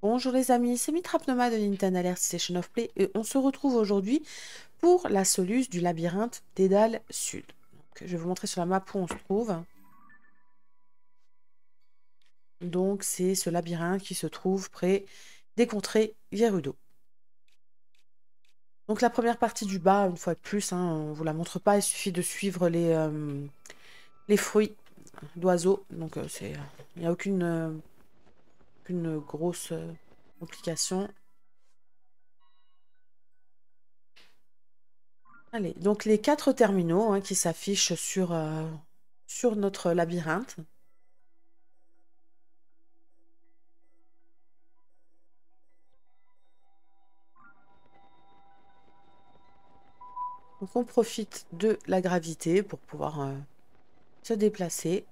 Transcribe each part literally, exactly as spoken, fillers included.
Bonjour les amis, c'est Mitrapnoma de Nintendo Alert Station of Play et on se retrouve aujourd'hui pour la soluce du labyrinthe d'Edal Sud. Donc, je vais vous montrer sur la map où on se trouve. Donc c'est ce labyrinthe qui se trouve près des contrées Gerudo. Donc la première partie du bas, une fois de plus, hein, on ne vous la montre pas, il suffit de suivre les, euh, les fruits d'oiseaux. Donc euh, c'est, il n'y a aucune, euh, aucune grosse euh, complication. Allez, donc les quatre terminaux hein, qui s'affichent sur, euh, sur notre labyrinthe. Donc on profite de la gravité pour pouvoir euh, se déplacer.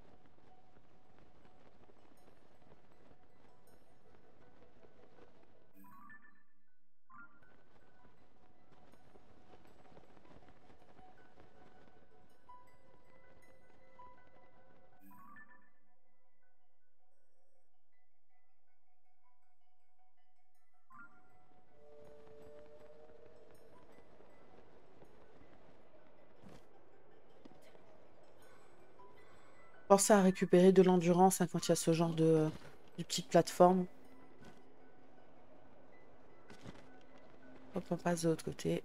Pensez à récupérer de l'endurance hein, quand il y a ce genre de, de petites plateformes. Hop, on passe de l'autre côté.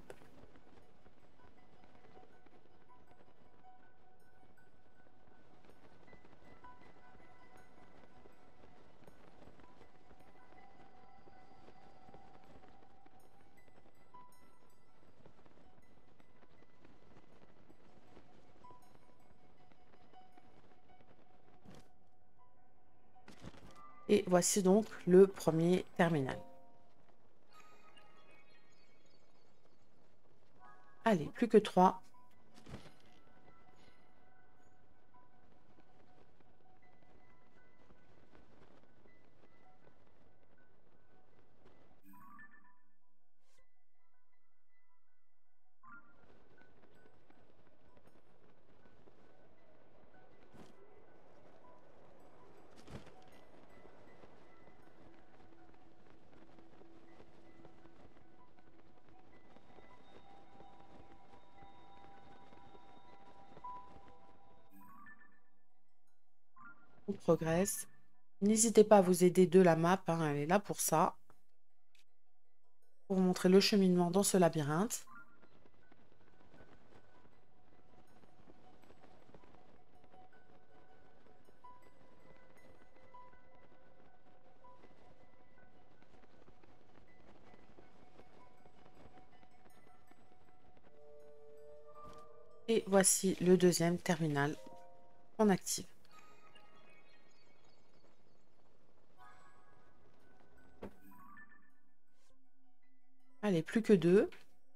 Et voici donc le premier terminal. Allez, plus que trois. On progresse. N'hésitez pas à vous aider de la map, hein, elle est là pour ça. Pour vous montrer le cheminement dans ce labyrinthe. Et voici le deuxième terminal qu'on active. Allez, plus que deux.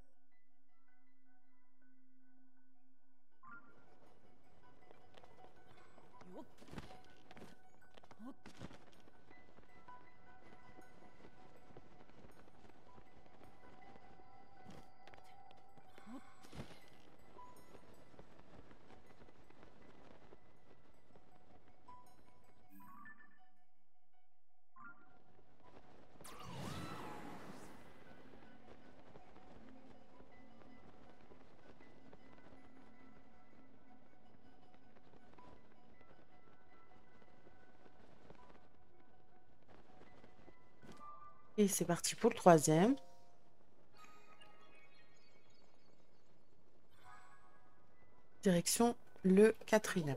Et c'est parti pour le troisième. Direction le quatrième.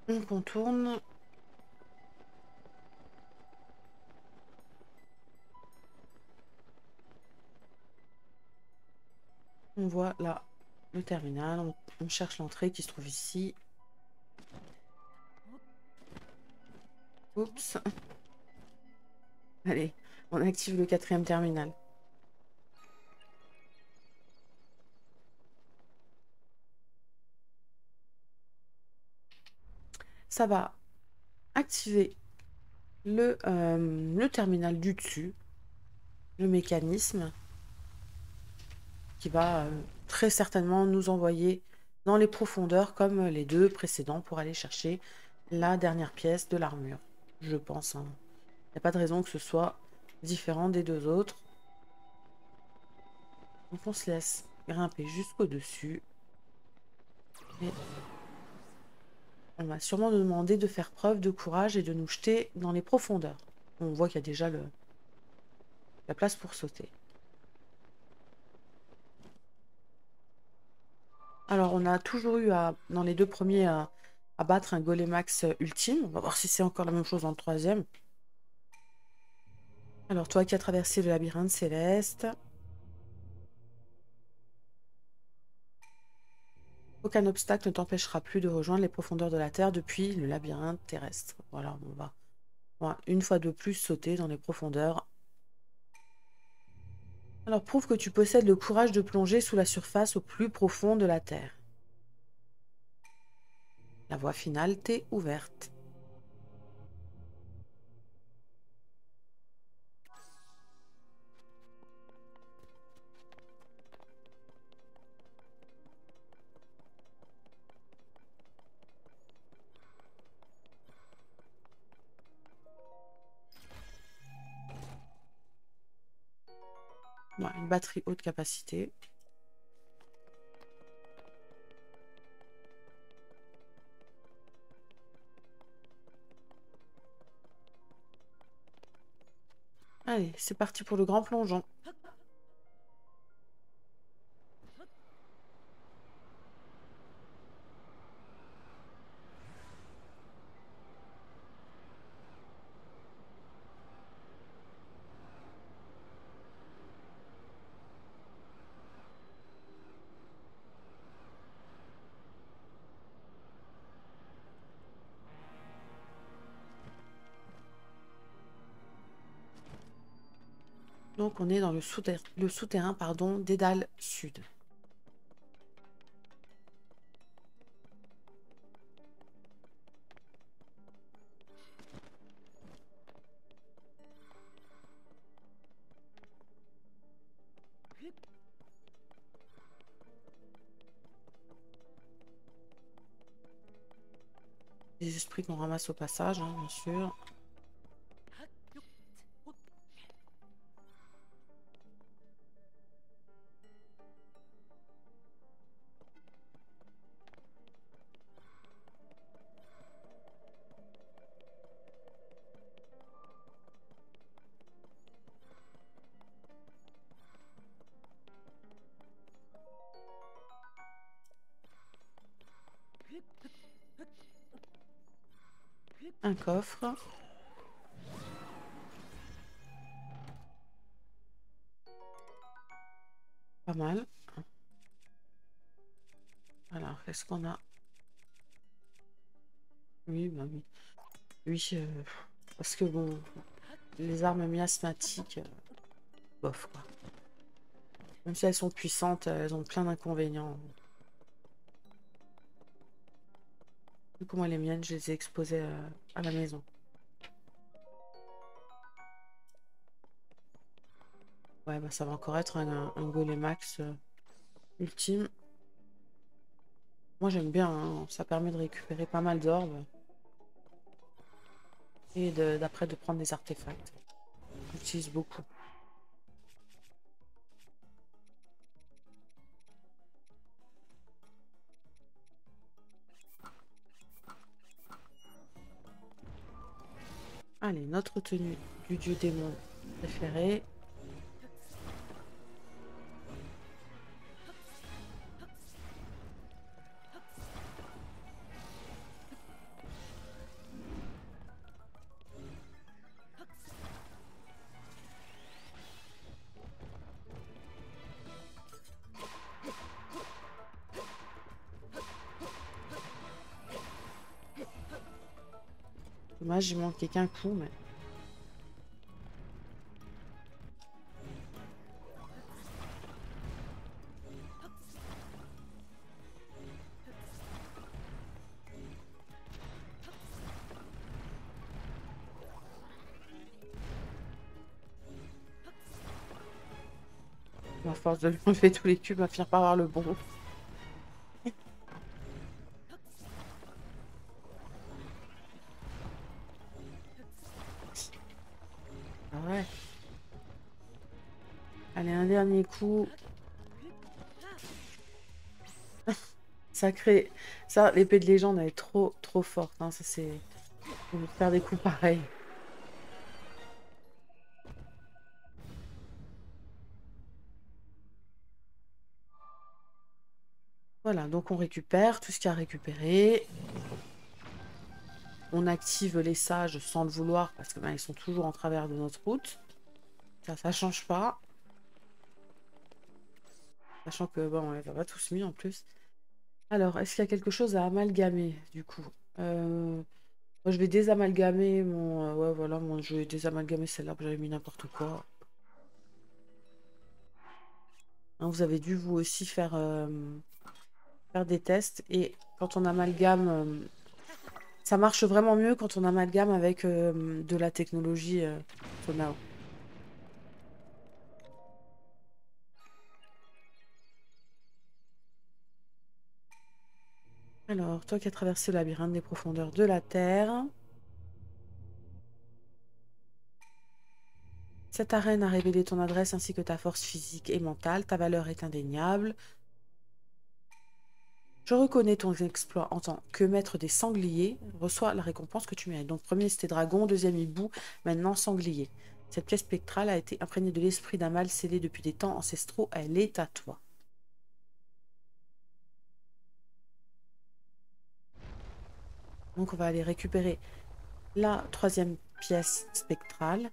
On contourne. On voit là le terminal. On, on cherche l'entrée qui se trouve ici. Oups. Allez, on active le quatrième terminal. Ça va activer le, euh, le terminal du dessus, le mécanisme qui va euh, très certainement nous envoyer dans les profondeurs comme les deux précédents pour aller chercher la dernière pièce de l'armure, je pense. Hein. Il n'y a pas de raison que ce soit différent des deux autres. Donc on se laisse grimper jusqu'au dessus. Et on va sûrement nous demander de faire preuve de courage et de nous jeter dans les profondeurs. On voit qu'il y a déjà le, la place pour sauter. Alors on a toujours eu à, dans les deux premiers à, à battre un Golémax ultime. On va voir si c'est encore la même chose dans le troisième. Alors toi qui as traversé le labyrinthe céleste. Aucun obstacle ne t'empêchera plus de rejoindre les profondeurs de la Terre depuis le labyrinthe terrestre. Voilà, on va, on va une fois de plus sauter dans les profondeurs. Alors prouve que tu possèdes le courage de plonger sous la surface au plus profond de la Terre. La voie finale t'est ouverte. Ouais, une batterie haute capacité. Allez, c'est parti pour le grand plongeon. Donc on est dans le souterrain, le souterrain pardon, des dalles sud. Des esprits qu'on ramasse au passage, hein, bien sûr. Un coffre. Pas mal. Alors, est-ce qu'on a... Oui, bah oui. Oui, euh, parce que bon, les armes miasmatiques, euh, bof quoi. Même si elles sont puissantes, elles ont plein d'inconvénients. Du coup, moi, les miennes, je les ai exposées euh, à la maison. Ouais, bah ça va encore être un, un Golémax euh, ultime. Moi, j'aime bien, hein, ça permet de récupérer pas mal d'orbes. Et d'après, de, de prendre des artefacts. J'utilise beaucoup. Allez, notre tenue du dieu démon préféré. Dommage, il manquait qu'un coup, mais... À force de lui enlever tous les cubes, on va finir par avoir le bon. Ah ouais. Allez, un dernier coup. Sacré. Ça, l'épée de légende, elle est trop, trop forte. Hein. Ça, c'est... On veut faire des coups pareils. Voilà, donc on récupère tout ce qu'il y a à récupérer. On active les sages sans le vouloir parce que ben, ils sont toujours en travers de notre route. Ça, ça change pas. Sachant que bon, on les a pas tous mis en plus. Alors, est-ce qu'il y a quelque chose à amalgamer du coup? euh... Moi, je vais désamalgamer mon... euh, ouais, voilà, mon... je vais désamalgamer celle-là, j'avais mis n'importe quoi. Hein, vous avez dû vous aussi faire, euh, faire des tests. Et quand on amalgame... euh, ça marche vraiment mieux quand on amalgame avec euh, de la technologie euh, Tonao. Alors, toi qui as traversé le labyrinthe des profondeurs de la Terre... Cette arène a révélé ton adresse ainsi que ta force physique et mentale. Ta valeur est indéniable. Je reconnais ton exploit en tant que maître des sangliers. Reçois la récompense que tu mérites. Donc, premier, c'était dragon. Deuxième, hibou. Maintenant, sanglier. Cette pièce spectrale a été imprégnée de l'esprit d'un mal scellé depuis des temps ancestraux. Elle est à toi. Donc, on va aller récupérer la troisième pièce spectrale.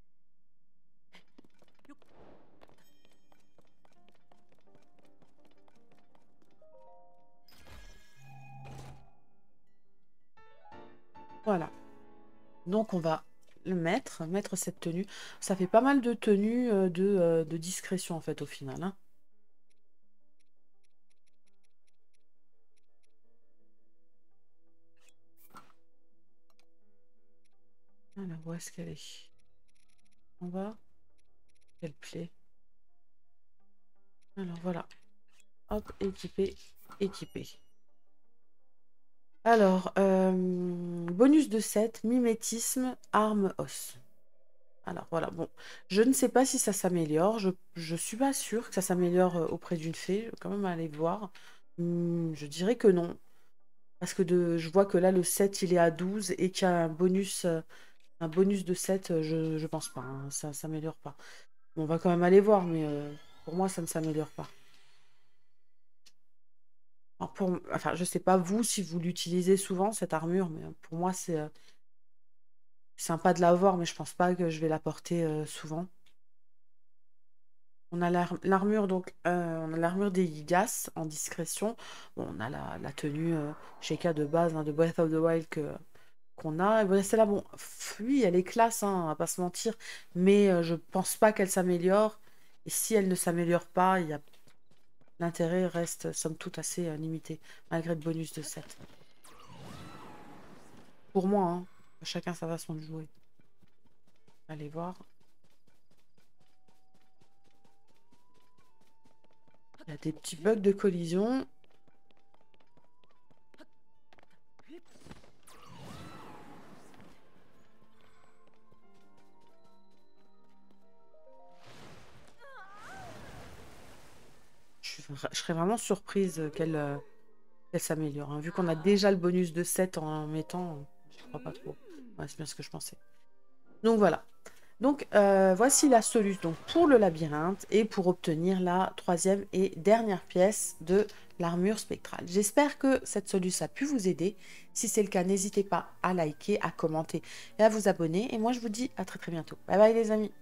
Voilà. Donc, on va le mettre, mettre cette tenue. Ça fait pas mal de tenues euh, de, euh, de discrétion, en fait, au final. Hein. Alors, où est-ce qu'elle est? En bas. Quelle plaie. Alors, voilà. Hop, équipé, équipé. Alors, euh, bonus de sept, mimétisme, arme, os. Alors, voilà, bon. Je ne sais pas si ça s'améliore. Je, je suis pas sûre que ça s'améliore euh, auprès d'une fée. Je vais quand même aller voir. Hmm, je dirais que non. Parce que de, je vois que là, le sept, il est à douze et qu'il y a un bonus, euh, un bonus de sept, euh, je, je pense pas. Hein, ça s'améliore pas. Bon, on va quand même aller voir, mais euh, pour moi, ça ne s'améliore pas. Alors pour, enfin, je sais pas vous si vous l'utilisez souvent, cette armure, mais pour moi, c'est euh, sympa de l'avoir, mais je pense pas que je vais la porter euh, souvent. On a l'ar- l'armure, donc, euh, on a l'armure des Yigas en discrétion. Bon, on a la, la tenue euh, Sheikah de base, hein, de Breath of the Wild que, qu'on a. Et bon, celle-là, bon, pff, oui, elle est classe, hein, on va pas se mentir, mais euh, je pense pas qu'elle s'améliore. Et si elle ne s'améliore pas, il y a... l'intérêt reste, somme toute, assez euh, limité, malgré le bonus de sept. Pour moi, hein, chacun sa façon de jouer. Allez voir. Il y a des petits bugs de collision. Je, suis vra- je serais vraiment surprise qu'elle euh, qu'elle s'améliore. Hein. Vu qu'on a déjà le bonus de sept en mettant, je crois pas trop. Ouais, c'est bien ce que je pensais. Donc voilà. Donc euh, voici la solution donc, pour le labyrinthe et pour obtenir la troisième et dernière pièce de l'armure spectrale. J'espère que cette solution a pu vous aider. Si c'est le cas, n'hésitez pas à liker, à commenter et à vous abonner. Et moi, je vous dis à très très bientôt. Bye bye les amis.